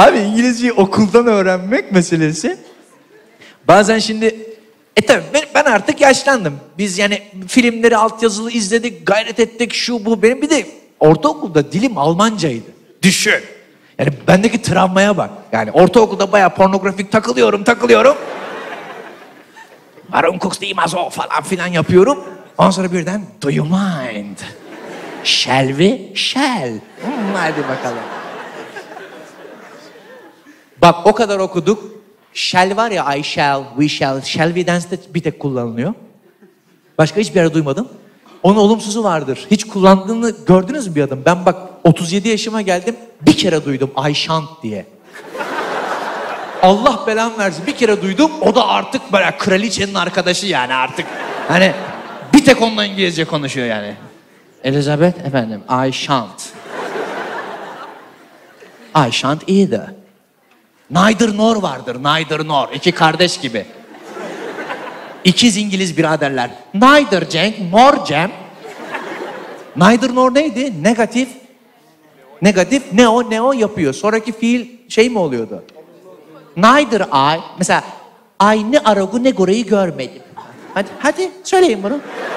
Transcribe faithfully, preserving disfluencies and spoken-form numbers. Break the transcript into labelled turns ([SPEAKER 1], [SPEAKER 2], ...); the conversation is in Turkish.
[SPEAKER 1] Abi İngilizceyi okuldan öğrenmek meselesi. Bazen şimdi... E tabii ben, ben artık yaşlandım. Biz yani filmleri altyazılı izledik, gayret ettik, şu bu. Benim bir de ortaokulda dilim Almancaydı. Düşün. Yani bendeki travmaya bak. Yani ortaokulda bayağı pornografik takılıyorum, takılıyorum. Warum guckst du immer so falan filan yapıyorum. Ondan sonra birden, do you mind? Shall we? Shall. Hmm, hadi bakalım. Bak o kadar okuduk. Shall var ya, I shall, we shall, shall we dance'de bir tek kullanılıyor. Başka hiçbir yerde duymadım. Onun olumsuzu vardır. Hiç kullandığını gördünüz mü bir adam? Ben bak otuz yedi yaşıma geldim, bir kere duydum I shan't diye. Allah belamı versin, bir kere duydum, o da artık böyle kraliçenin arkadaşı yani artık. Hani bir tek onunla İngilizce konuşuyor yani. Elizabeth efendim, I shan't. I shan't either. Neither nor vardır, neither nor. İki kardeş gibi. İkiz İngiliz biraderler. Neither Cenk, nor Cem. Neither nor neydi? Negatif. Negatif, ne o ne o yapıyor. Sonraki fiil şey mi oluyordu? Neither I. Mesela, I ne Aragu ne Gore'yi görmedim. Hadi, hadi söyleyin bunu.